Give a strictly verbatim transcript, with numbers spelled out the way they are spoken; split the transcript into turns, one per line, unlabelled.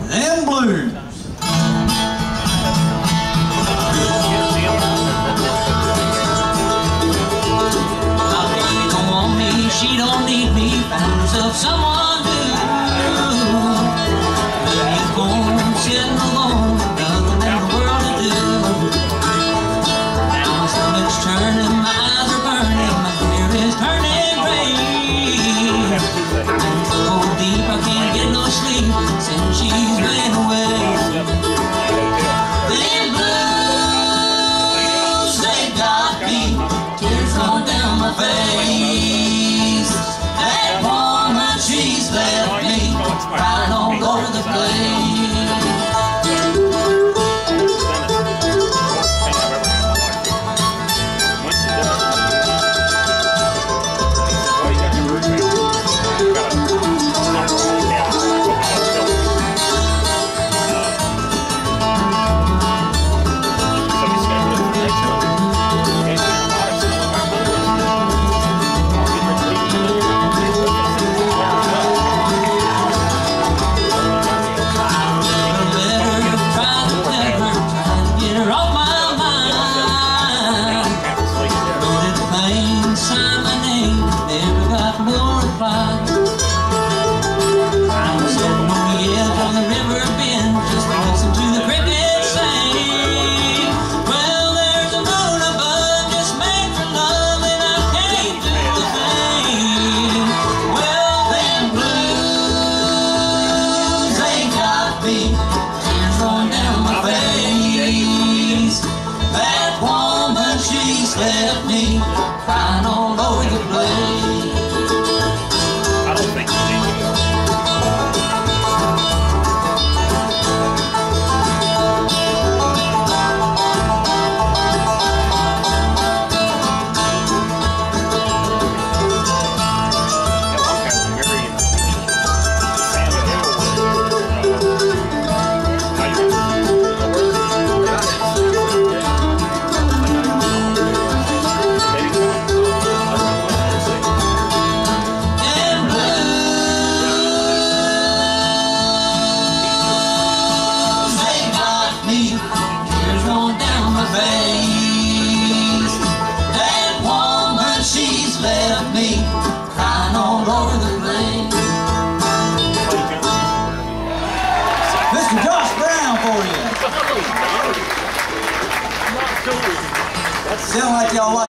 Them blues.
My baby don't want me, she don't need me, found herself someone new. Baby's gone, sitting alone, nothing in the world to do. Now my stomach's turning, my eyes are burning, my hair is turning gray. I'm so deep I can't get no sleep since she's been away. Them blues, they got me, tears rolling down my face. That woman, she's left me, crying all over the place. Left me crying all over the place.
I don't think you need to go.
Sound like y'all like